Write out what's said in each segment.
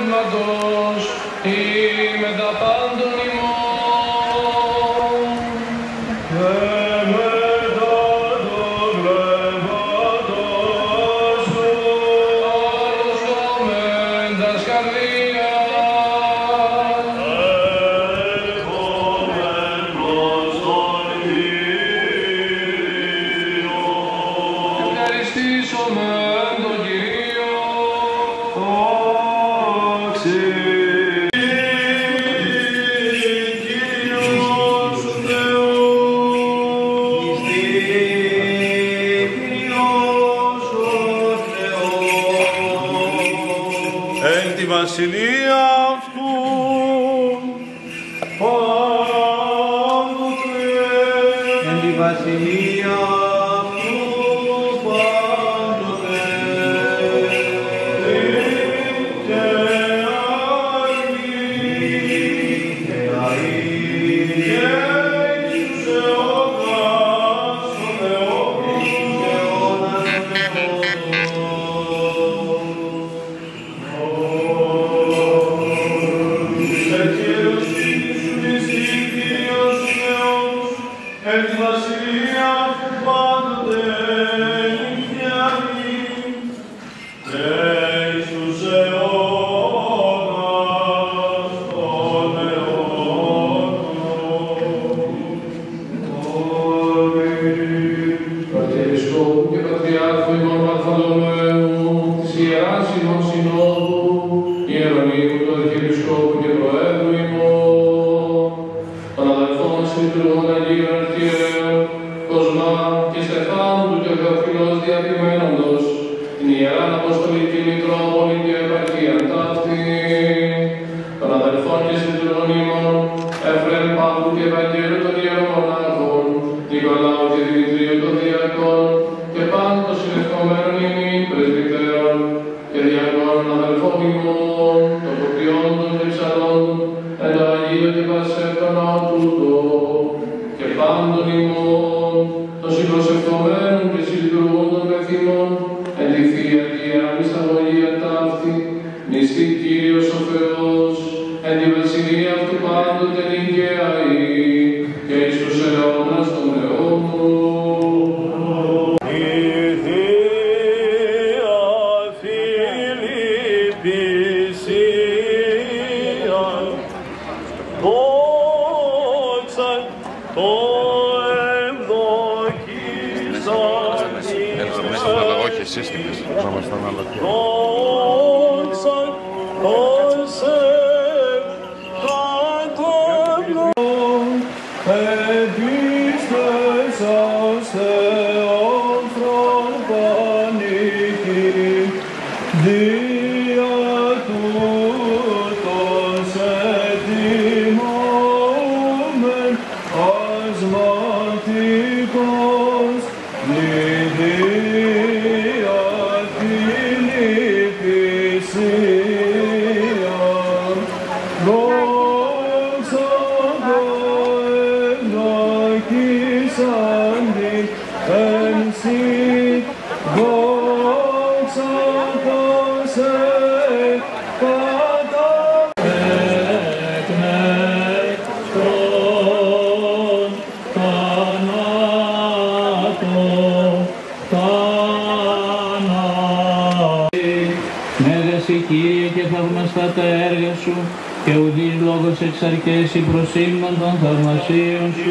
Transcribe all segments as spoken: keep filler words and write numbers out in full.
Πνεύματος ή με τα πάντων ημών. Βασιλεία αυτού πάντοτε. Εν τη βασιλεία αυτού πάντοτε. Και αηδή και αηδή και Ιησούς αιώνας ο Θεός και αιώνας τα έργα σου και ουδής λόγος εξαρκέσει προσύμνων των θαυμασίων σου.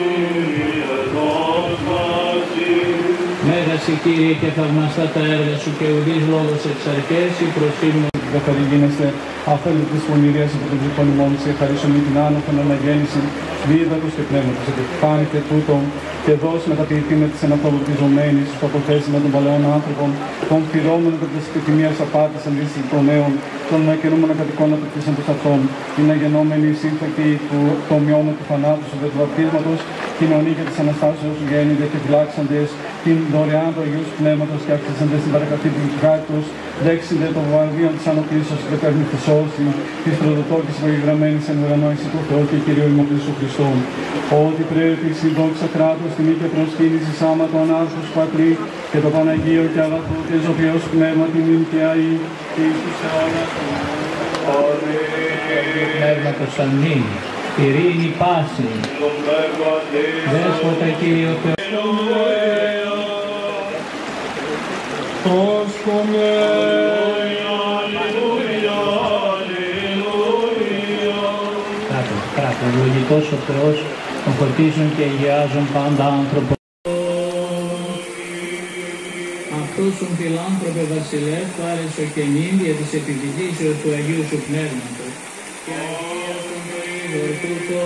Μέγας Κύριε και θαυμαστά τα έργα σου και ουδής λόγος εξαρκέσει προσύμνων. Καθαρή γίνεστε αφέλου της πονηρίας από τον ψυχών ημών σε χαρίσομη την άνωθον αναγέννηση δίδατος και πνεύματος επιφάνηκε τούτο και δώσει μεταποιηθεί με της αναπαυλωτιζομένης στο αποθέσιμα των παλαιών άνθρωπων των φυρόμενων κατά της επιθυμίας απάτης αντίστοιχη των νέων των ανακαινούμενων κατοικών απαιτήσαντος αυτών είναι αγενόμενοι σύμφακτοι του ομοιώμα του θανάτου του βαπτίσματος κοινωνία και της Αναστάσεως γέννητε και φυλάξαντες την δωρεάν του Αγίου Πνεύματος και αυξήσαντες την παρακατή του χάρτους δέξιντε το βαρδίον της ανοπλήσεως και παίρνει τη σώση της προδοτόκης προγεγραμμένης εν ουρανόηση του Θεού και Κυρίου ημών Ιησού Χριστού. Ότι πρέπει η δόξα κράτους τιμή και προσκύνηση άμα το ανάρχος πατρί και το Παναγίο και αγαθό και ζωοποιός πνεύμα τιμήν και αή και εις τους αιώνας. Πνεύματος αμήν. Ειρήνη πάση. Δέσποτα Κύριο Θεό. Πρόσχομαι. Κράτο, κράτο, λογικός ο Θεός, τον φωτίζουν και αγιάζουν πάντα άνθρωπο. Αυτός τον φιλάνθρωπε βασιλεύ, πάρεσο και νύμια της επιφυλήσεως του Αγίου Σου Πνεύματος και αγίασον το είδωρ τούτο.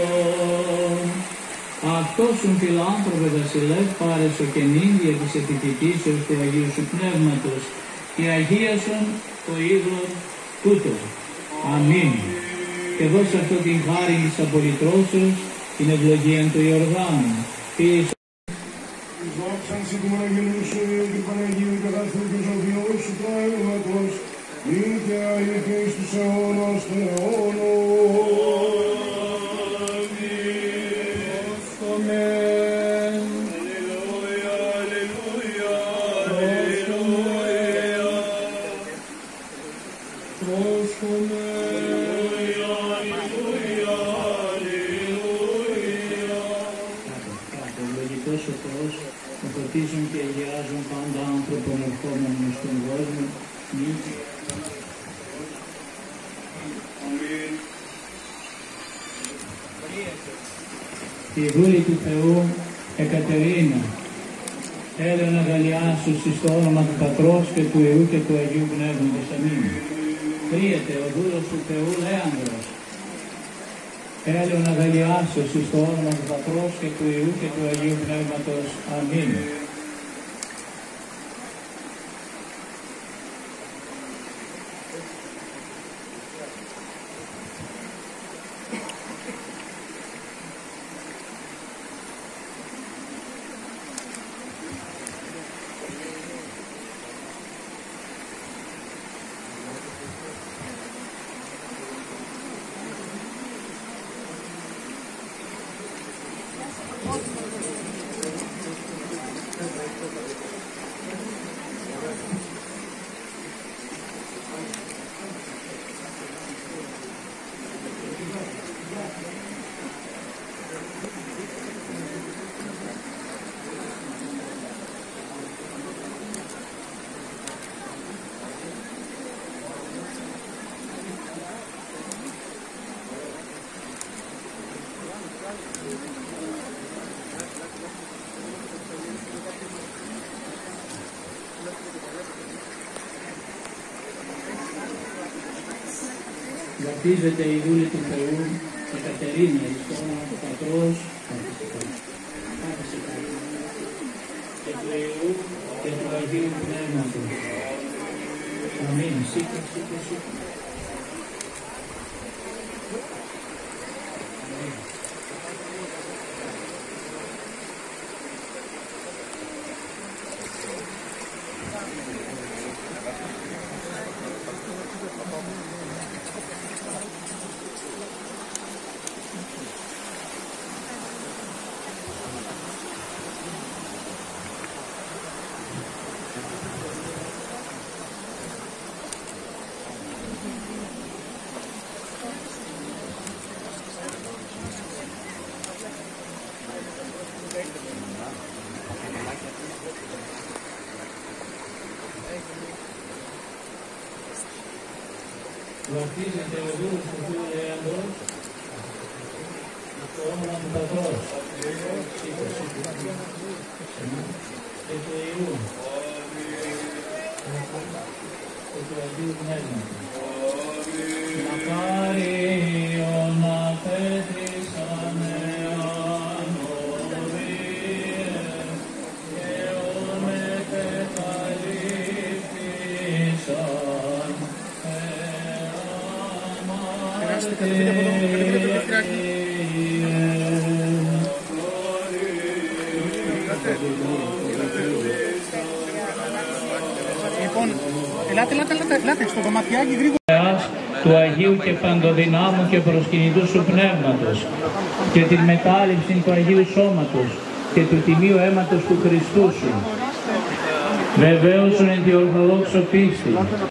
Αυτός τον φιλάνθρωπε βασιλεύ, πάρεσο και νύμια της επιφυλήσεως του Αγίου Σου Πνεύματος και αγίασον το είδωρ τούτο. Αμήν. Και δώσε αυτό την χάρη της απολυτρώσεως, την ευλογία του Ιορδάνου. Δόξαν σοι του Παναγγελίου Σου και Παναγίου και αγαθού και ζωοποιός Σου Πνεύματος, νυν και αεί και εις τους αιώνας των αιώνων. Πρόσχομεν. Αλληλούια, αλληλούια, Πρόσχομεν. Πρόσχομεν. Αλληλούια, αλληλούια. Κάτω, λογικός ο Θεός, που φωτίζουν και αγιάζουν πάντα άνθρωπον ερχόμενων στον κόσμο. Νυν και Αμήν. τη Βούλη του Θεού, Εκατερίνα, έλεον να αγαλιάσου στο όνομα του Πατρός και του Υιού και του Αγίου Πνεύματος. Αμήν. Τρίεται ο δούλος του Θεού Λέανδρος, έλεον να αγαλιάσου στο όνομα του Πατρός και του Υιού και του Αγίου Πνεύματος. Αμήν. Βαπτίζεται η Βούλη του Θεού, Εκατερίνα, εις το όνομα του Πατρός και του Υιού και του Αγίου Πνεύματος. Αμήν. Σήκω, σήκω, σήκω. Βαπτίζεται ο δούλος του Θεού Λέανδρος, στο όνομα του Πατρός και του Υιού και του Αγίου Πνεύματος. Μακάριον αφέτησαν εάν οβίες και ομεκεφαλήφθησαν Λοιπόν, ελάτε, ελάτε, ελάτε, ελάτε στο δωματιάκι γρήγορα. Του Αγίου και Παντοδυνάμου και προσκυνητού Σου Πνεύματος και την μετάληψη του Αγίου Σώματος και του Τιμίου Αίματος του Χριστού Σου. Βεβαίωσον εν τη Ορθοδόξο πίστη